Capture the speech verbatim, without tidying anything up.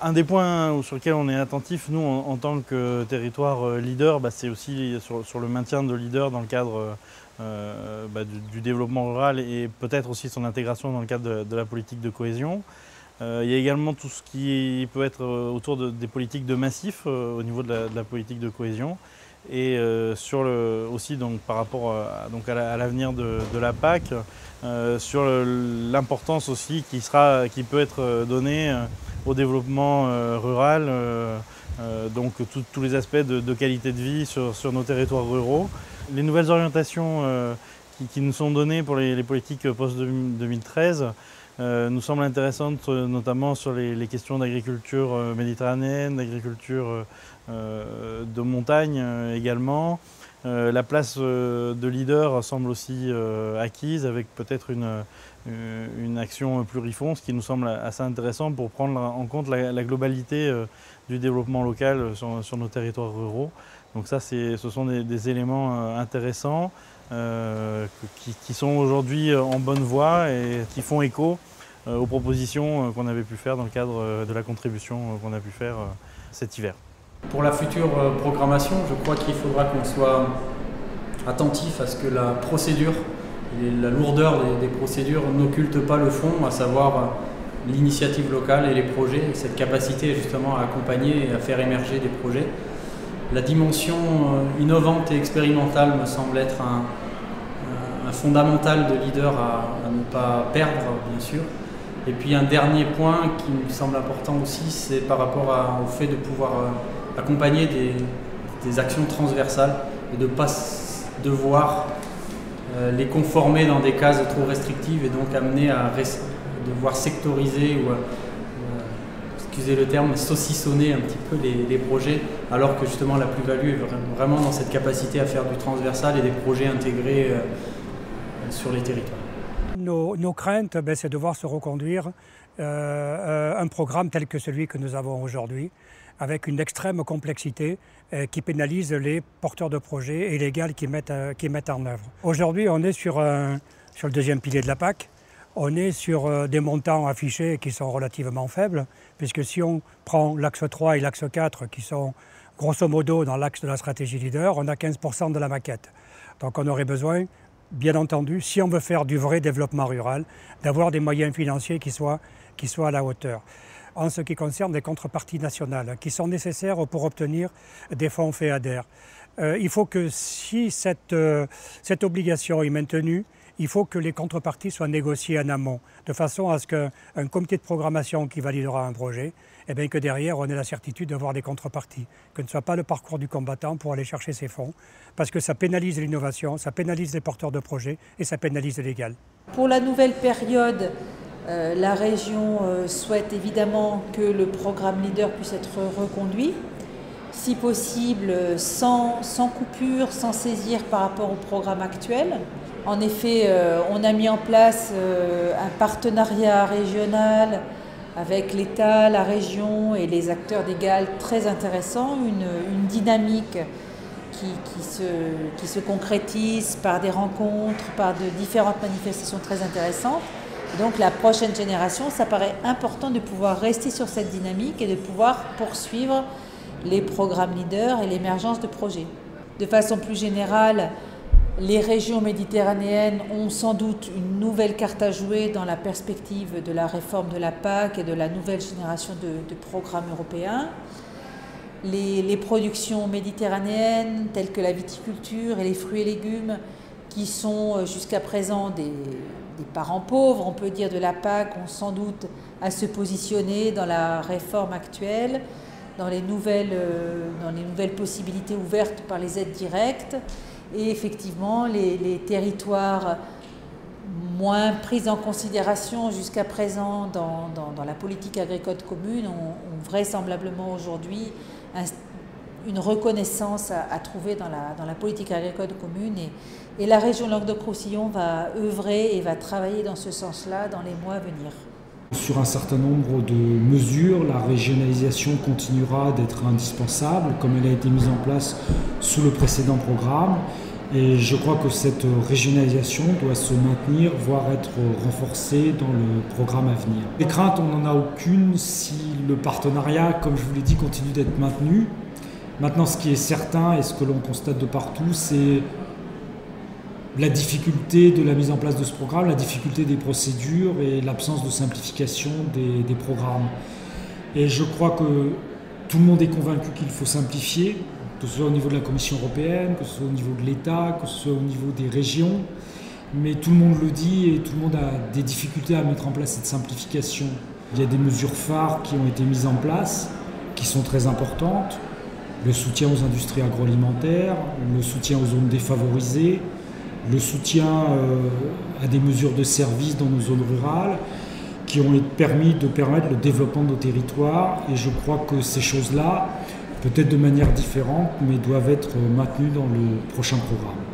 Un des points sur lesquels on est attentif, nous, en, en tant que territoire leader, bah, c'est aussi sur, sur le maintien de leader dans le cadre euh, bah, du, du développement rural et peut-être aussi son intégration dans le cadre de, de la politique de cohésion. Euh, il y a également tout ce qui peut être autour de, des politiques de massif euh, au niveau de la, de la politique de cohésion. Et euh, sur le, aussi donc, par rapport à, donc à l'avenir de, de la P A C, euh, sur l'importance aussi qui, sera, qui peut être donnée euh, au développement euh, rural, euh, euh, donc tous les aspects de, de qualité de vie sur, sur nos territoires ruraux. Les nouvelles orientations euh, qui, qui nous sont données pour les, les politiques post-deux mille treize euh, nous semblent intéressantes, notamment sur les, les questions d'agriculture méditerranéenne, d'agriculture euh, de montagne euh, également. Euh, la place euh, de leader semble aussi euh, acquise avec peut-être une, euh, une action plurifonds, ce qui nous semble assez intéressant pour prendre en compte la, la globalité euh, du développement local sur, sur nos territoires ruraux. Donc ça, ce sont des, des éléments euh, intéressants euh, qui, qui sont aujourd'hui en bonne voie et qui font écho euh, aux propositions euh, qu'on avait pu faire dans le cadre euh, de la contribution euh, qu'on a pu faire euh, cet hiver. Pour la future programmation, je crois qu'il faudra qu'on soit attentif à ce que la procédure et la lourdeur des, des procédures n'occulte pas le fond, à savoir l'initiative locale et les projets, et cette capacité justement à accompagner et à faire émerger des projets. La dimension innovante et expérimentale me semble être un, un fondamental de leader à, à ne pas perdre, bien sûr. Et puis un dernier point qui me semble important aussi, c'est par rapport à, au fait de pouvoir accompagner des, des actions transversales et de ne pas devoir euh, les conformer dans des cases trop restrictives et donc amener à devoir sectoriser ou, à, ou à, excusez le terme, saucissonner un petit peu les, les projets, alors que justement la plus-value est vraiment dans cette capacité à faire du transversal et des projets intégrés euh, sur les territoires. Nos, nos craintes, ben, c'est de voir se reconduire euh, un programme tel que celui que nous avons aujourd'hui, avec une extrême complexité euh, qui pénalise les porteurs de projets et les gars qui mettent, euh, qui mettent en œuvre. Aujourd'hui, on est sur, un, sur le deuxième pilier de la P A C. On est sur euh, des montants affichés qui sont relativement faibles, puisque si on prend l'axe trois et l'axe quatre, qui sont grosso modo dans l'axe de la stratégie leader, on a quinze pour cent de la maquette. Donc on aurait besoin, bien entendu, si on veut faire du vrai développement rural, d'avoir des moyens financiers qui soient, qui soient à la hauteur. En ce qui concerne les contreparties nationales, qui sont nécessaires pour obtenir des fonds FEADER. Euh, il faut que si cette, euh, cette obligation est maintenue, il faut que les contreparties soient négociées en amont, de façon à ce qu'un comité de programmation qui validera un projet, eh bien que derrière on ait la certitude d'avoir des contreparties, que ce ne soit pas le parcours du combattant pour aller chercher ces fonds, parce que ça pénalise l'innovation, ça pénalise les porteurs de projets et ça pénalise l'égal. Pour la nouvelle période, euh, la région euh, souhaite évidemment que le programme leader puisse être reconduit, si possible sans, sans coupure, sans saisir par rapport au programme actuel. En effet, euh, on a mis en place euh, un partenariat régional avec l'État, la région et les acteurs d'égal très intéressant, une, une dynamique qui, qui, se, qui se concrétise par des rencontres, par de différentes manifestations très intéressantes. Et donc la prochaine génération, ça paraît important de pouvoir rester sur cette dynamique et de pouvoir poursuivre les programmes leaders et l'émergence de projets. De façon plus générale, les régions méditerranéennes ont sans doute une nouvelle carte à jouer dans la perspective de la réforme de la P A C et de la nouvelle génération de, de programmes européens. Les, les productions méditerranéennes telles que la viticulture et les fruits et légumes qui sont jusqu'à présent des, des parents pauvres, on peut dire, de la P A C, ont sans doute à se positionner dans la réforme actuelle, dans les nouvelles, euh, dans les nouvelles possibilités ouvertes par les aides directes. Et effectivement, les, les territoires moins pris en considération jusqu'à présent dans, dans, dans la politique agricole commune ont, ont vraisemblablement aujourd'hui un, une reconnaissance à, à trouver dans la, dans la politique agricole commune. Et, et la région Languedoc-Roussillon va œuvrer et va travailler dans ce sens-là dans les mois à venir. Sur un certain nombre de mesures, la régionalisation continuera d'être indispensable, comme elle a été mise en place sous le précédent programme. Et je crois que cette régionalisation doit se maintenir, voire être renforcée dans le programme à venir. Les craintes, on n'en a aucune si le partenariat, comme je vous l'ai dit, continue d'être maintenu. Maintenant, ce qui est certain et ce que l'on constate de partout, c'est la difficulté de la mise en place de ce programme, la difficulté des procédures et l'absence de simplification des, des programmes. Et je crois que tout le monde est convaincu qu'il faut simplifier, que ce soit au niveau de la Commission européenne, que ce soit au niveau de l'État, que ce soit au niveau des régions. Mais tout le monde le dit et tout le monde a des difficultés à mettre en place cette simplification. Il y a des mesures phares qui ont été mises en place, qui sont très importantes. Le soutien aux industries agroalimentaires, le soutien aux zones défavorisées, le soutien euh, à des mesures de services dans nos zones rurales, qui ont permis de permettre le développement de nos territoires. Et je crois que ces choses-là, peut-être de manière différente, mais doivent être maintenues dans le prochain programme.